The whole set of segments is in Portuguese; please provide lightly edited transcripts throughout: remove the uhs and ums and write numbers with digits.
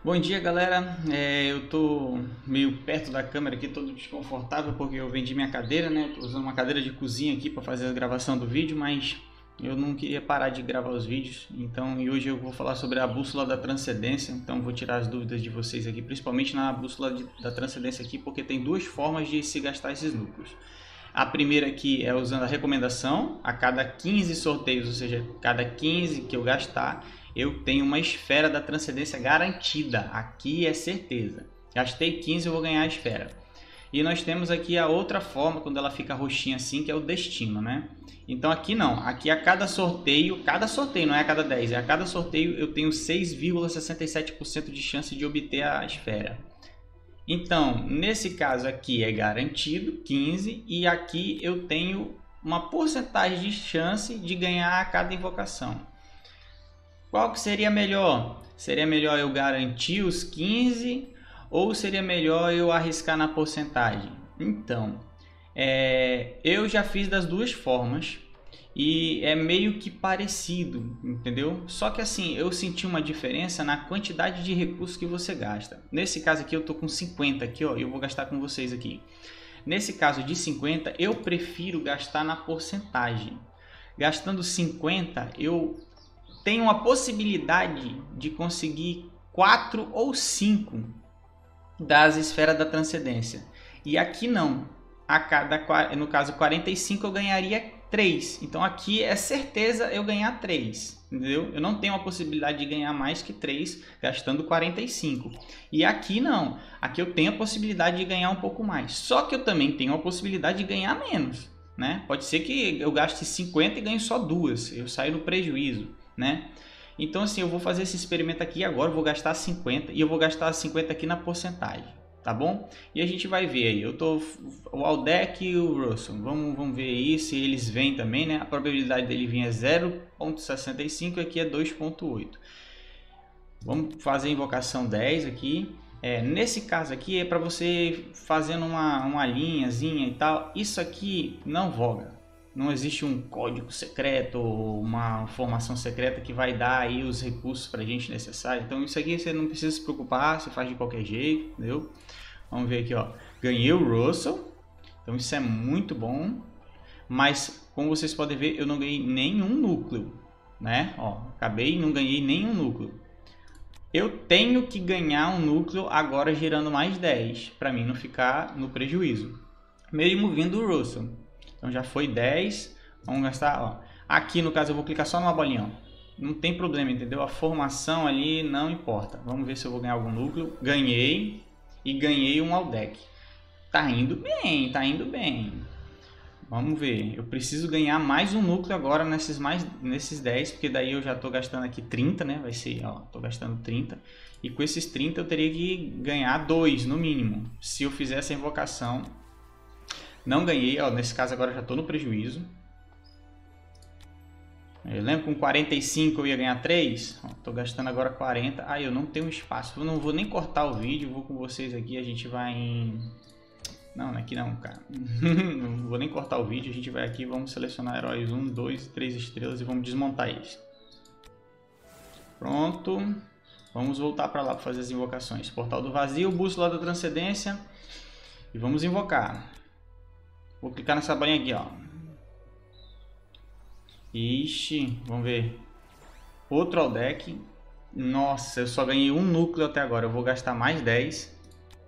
Bom dia, galera. Eu tô meio perto da câmera aqui, todo desconfortável porque eu vendi minha cadeira, né? Tô usando uma cadeira de cozinha aqui para fazer a gravação do vídeo, mas eu não queria parar de gravar os vídeos. Então, e hoje eu vou falar sobre a bússola da transcendência. Então, vou tirar as dúvidas de vocês aqui, principalmente na bússola da transcendência aqui, porque tem duas formas de se gastar esses núcleos. A primeira aqui é usando a recomendação, a cada 15 sorteios, ou seja, cada 15 que eu gastar, eu tenho uma esfera da transcendência garantida. Aqui é certeza. Gastei 15, eu vou ganhar a esfera. E nós temos aqui a outra forma, quando ela fica roxinha assim, que é o destino, né? Então aqui não, aqui a cada sorteio não é a cada 10, é a cada sorteio eu tenho 6,67% de chance de obter a esfera. Então, nesse caso aqui é garantido 15 e aqui eu tenho uma porcentagem de chance de ganhar a cada invocação. Qual que seria melhor? Seria melhor eu garantir os 15 ou seria melhor eu arriscar na porcentagem? Então, eu já fiz das duas formas e é meio que parecido, entendeu? Só que assim, eu senti uma diferença na quantidade de recursos que você gasta. Nesse caso aqui eu tô com 50 aqui, ó, eu vou gastar com vocês aqui. Nesse caso de 50, eu prefiro gastar na porcentagem. Gastando 50, eu tenho uma possibilidade de conseguir 4 ou 5 das esferas da transcendência. E aqui não. No caso 45 eu ganharia 3. Então aqui é certeza eu ganhar 3. Entendeu? Eu não tenho a possibilidade de ganhar mais que 3 gastando 45. E aqui não. Aqui eu tenho a possibilidade de ganhar um pouco mais. Só que eu também tenho a possibilidade de ganhar menos, né? Pode ser que eu gaste 50 e ganhe só 2. Eu saio no prejuízo, né? Então assim, eu vou fazer esse experimento aqui agora, vou gastar 50 e eu vou gastar 50 aqui na porcentagem, tá bom? E a gente vai ver aí, o Aldeck e o Russell, vamos ver aí se eles vêm também, né? A probabilidade dele vir é 0,65 e aqui é 2,8. Vamos fazer a invocação 10 aqui. Nesse caso aqui é para você fazendo uma linhazinha e tal, isso aqui não voga. Não existe um código secreto ou uma informação secreta que vai dar aí os recursos para a gente necessários. Então isso aqui você não precisa se preocupar, você faz de qualquer jeito, entendeu? Vamos ver aqui, ó. Ganhei o Russell, então isso é muito bom. Mas como vocês podem ver, eu não ganhei nenhum núcleo, né? Ó, acabei, não ganhei nenhum núcleo. Eu tenho que ganhar um núcleo agora girando mais 10 para mim não ficar no prejuízo. Mesmo vindo o Russell. Então já foi 10, vamos gastar, ó. Aqui no caso eu vou clicar só numa bolinha, ó. Não tem problema, entendeu? A formação ali não importa. Vamos ver se eu vou ganhar algum núcleo. Ganhei e ganhei um Aldeck. Tá indo bem, tá indo bem. Vamos ver, eu preciso ganhar mais um núcleo agora nesses 10, porque daí eu já tô gastando aqui 30, né? Vai ser, ó, tô gastando 30. E com esses 30 eu teria que ganhar 2 no mínimo, se eu fizer essa invocação. Não ganhei, ó, nesse caso agora eu já estou no prejuízo. Eu lembro que com 45 eu ia ganhar 3. Estou gastando agora 40. Ah, eu não tenho espaço. Eu não vou nem cortar o vídeo. Vou com vocês aqui. A gente vai em... Não, aqui não, cara. Não vou nem cortar o vídeo. A gente vai aqui. Vamos selecionar heróis 1, 2, 3 estrelas e vamos desmontar eles. Pronto. Vamos voltar para lá para fazer as invocações. Portal do Vazio, Bússola da Transcendência. E vamos invocar. Vou clicar nessa bolinha aqui, ó. Ixi, vamos ver. Outro Aldeck. Nossa, eu só ganhei um núcleo até agora. Eu vou gastar mais 10.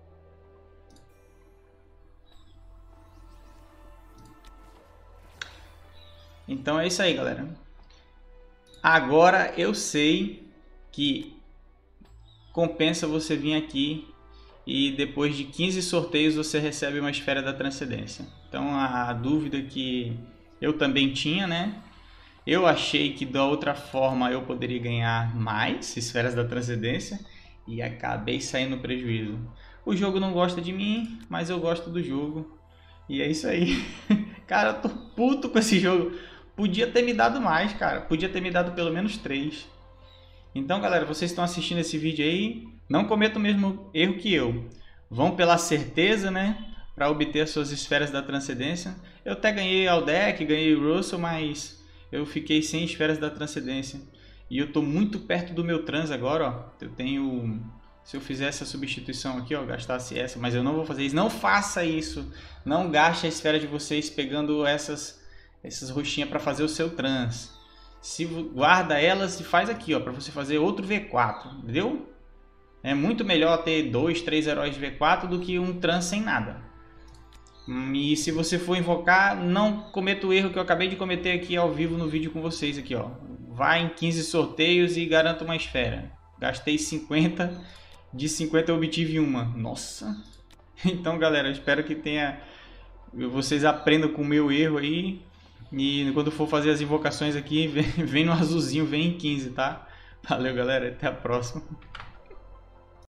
Então é isso aí, galera. Agora eu sei que compensa você vir aqui e depois de 15 sorteios você recebe uma esfera da transcendência. Então a dúvida que eu também tinha, né? Eu achei que da outra forma eu poderia ganhar mais esferas da transcendência e acabei saindo no prejuízo. O jogo não gosta de mim, mas eu gosto do jogo. E é isso aí. Cara, eu tô puto com esse jogo. Podia ter me dado mais, cara. Podia ter me dado pelo menos 3. Então, galera, vocês estão assistindo esse vídeo aí, não cometam o mesmo erro que eu. Vão pela certeza, né? Para obter as suas esferas da transcendência. Eu até ganhei Aldeck, ganhei Russell, mas eu fiquei sem esferas da transcendência. E eu tô muito perto do meu trans agora, ó. Eu tenho se eu fizesse a substituição aqui, ó, gastasse essa, mas eu não vou fazer isso. Não faça isso. Não gaste a esfera de vocês pegando essas roxinhas para fazer o seu trans. Se guarda elas e faz aqui, ó, para você fazer outro V4, entendeu? É muito melhor ter 2, 3 heróis de V4 do que um trans sem nada. E se você for invocar, não cometa o erro que eu acabei de cometer aqui ao vivo no vídeo com vocês aqui, ó. Vai em 15 sorteios e garanta uma esfera. Gastei 50, de 50 eu obtive uma. Nossa! Então, galera, eu espero que vocês aprendam com o meu erro aí. E quando for fazer as invocações aqui, vem no azulzinho, vem em 15, tá? Valeu, galera, até a próxima.